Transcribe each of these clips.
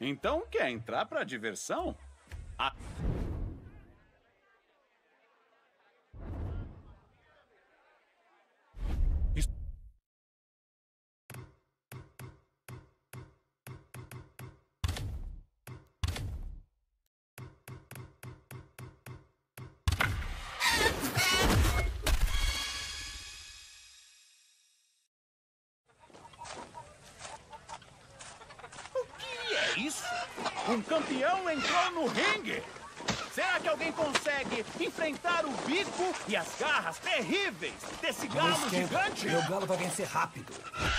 Então quer entrar pra diversão? Ah. Isso? Um campeão entrou no ringue! Será que alguém consegue enfrentar o bico e as garras terríveis desse galo gigante? Meu galo vai vencer rápido.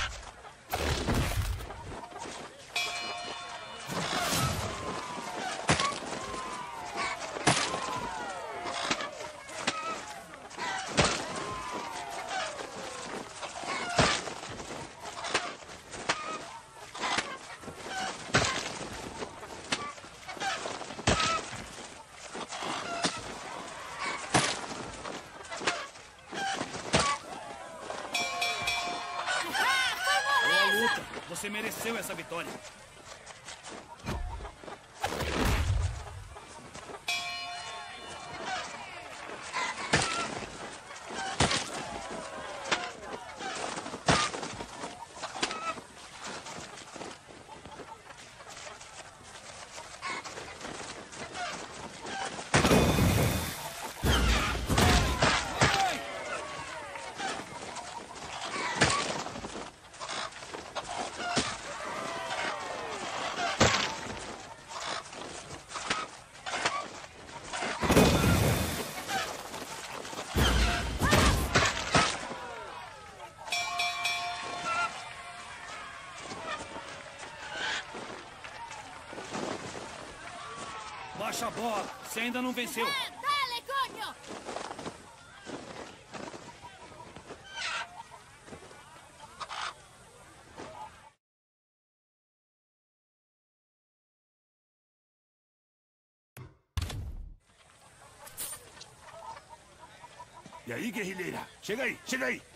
Você mereceu essa vitória. Baixa a bola. Você ainda não venceu. Dale, coño! E aí, guerrilheira? Chega aí, chega aí.